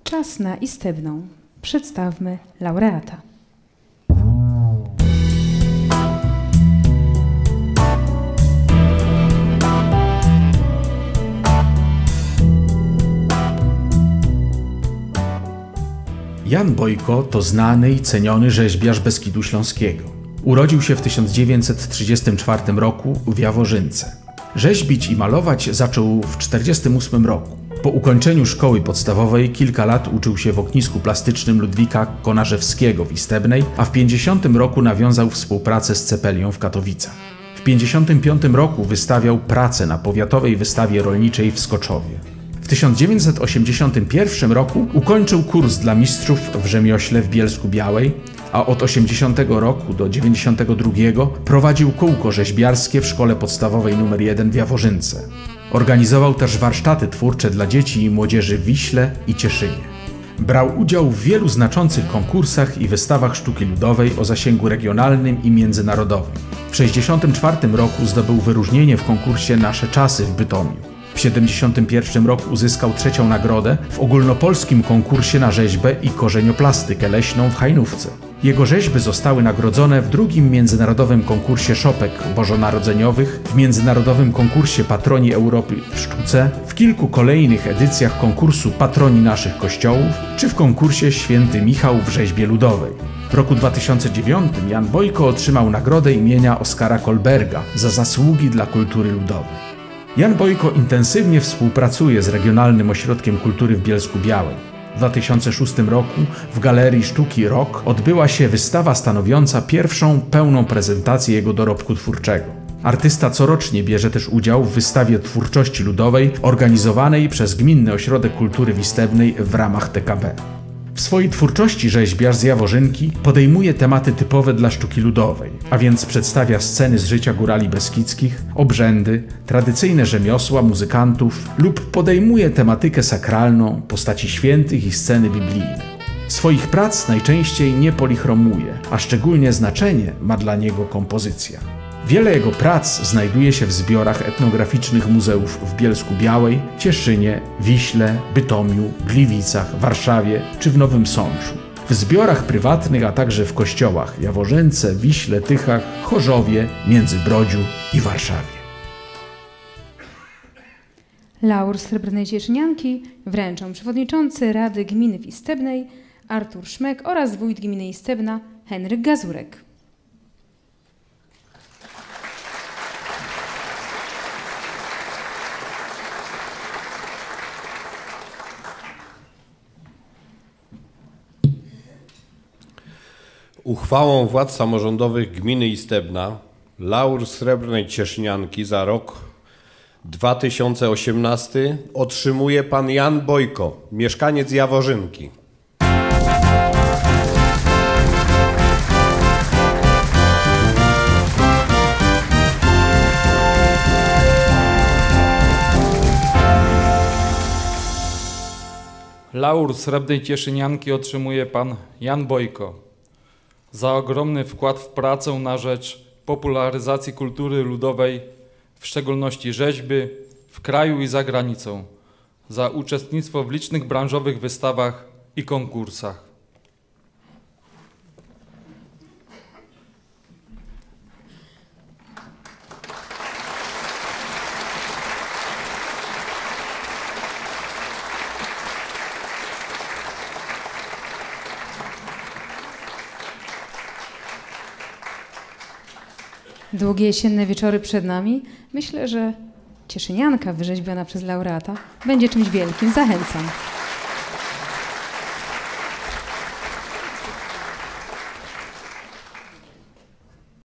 Czas na istebną. Przedstawmy laureata. Jan Bojko to znany i ceniony rzeźbiarz Beskidu Śląskiego. Urodził się w 1934 roku w Jaworzynce. Rzeźbić i malować zaczął w 1948 roku. Po ukończeniu szkoły podstawowej kilka lat uczył się w ognisku plastycznym Ludwika Konarzewskiego w Istebnej, a w 1950 roku nawiązał współpracę z Cepelią w Katowicach. W 1955 roku wystawiał pracę na powiatowej wystawie rolniczej w Skoczowie. W 1981 roku ukończył kurs dla mistrzów w rzemiośle w Bielsku-Białej, a od 80 roku do 92 prowadził kółko rzeźbiarskie w szkole podstawowej nr 1 w Jaworzynce. Organizował też warsztaty twórcze dla dzieci i młodzieży w Wiśle i Cieszynie. Brał udział w wielu znaczących konkursach i wystawach sztuki ludowej o zasięgu regionalnym i międzynarodowym. W 1964 roku zdobył wyróżnienie w konkursie Nasze Czasy w Bytomiu. W 1971 roku uzyskał trzecią nagrodę w ogólnopolskim konkursie na rzeźbę i korzenioplastykę leśną w Hajnówce. Jego rzeźby zostały nagrodzone w drugim międzynarodowym konkursie szopek bożonarodzeniowych, w międzynarodowym konkursie Patroni Europy w sztuce, w kilku kolejnych edycjach konkursu Patroni naszych kościołów, czy w konkursie Święty Michał w rzeźbie ludowej. W roku 2009 Jan Bojko otrzymał nagrodę imienia Oskara Kolberga za zasługi dla kultury ludowej. Jan Bojko intensywnie współpracuje z Regionalnym Ośrodkiem Kultury w Bielsku-Białej. W 2006 roku w Galerii Sztuki Rok odbyła się wystawa stanowiąca pierwszą pełną prezentację jego dorobku twórczego. Artysta corocznie bierze też udział w wystawie twórczości ludowej organizowanej przez Gminny Ośrodek Kultury w Istebnej w ramach TKB. W swojej twórczości rzeźbiarz z Jaworzynki podejmuje tematy typowe dla sztuki ludowej, a więc przedstawia sceny z życia górali beskidzkich, obrzędy, tradycyjne rzemiosła muzykantów lub podejmuje tematykę sakralną, postaci świętych i sceny biblijne. Swoich prac najczęściej nie polichromuje, a szczególnie znaczenie ma dla niego kompozycja. Wiele jego prac znajduje się w zbiorach etnograficznych muzeów w Bielsku-Białej, Cieszynie, Wiśle, Bytomiu, Gliwicach, Warszawie czy w Nowym Sączu. W zbiorach prywatnych, a także w kościołach Jaworzynce, Wiśle, Tychach, Chorzowie, Międzybrodziu i Warszawie. Laur Srebrnej Cieszynianki wręczą przewodniczący Rady Gminy w Istebnej Artur Szmek oraz wójt gminy Istebna Henryk Gazurek. Uchwałą władz samorządowych gminy Istebna Laur Srebrnej Cieszynianki za rok 2018 otrzymuje pan Jan Bojko, mieszkaniec Jaworzynki. Laur Srebrnej Cieszynianki otrzymuje pan Jan Bojko za ogromny wkład w pracę na rzecz popularyzacji kultury ludowej, w szczególności rzeźby, w kraju i za granicą, za uczestnictwo w licznych branżowych wystawach i konkursach. Długie jesienne wieczory przed nami. Myślę, że cieszynianka wyrzeźbiona przez laureata będzie czymś wielkim. Zachęcam.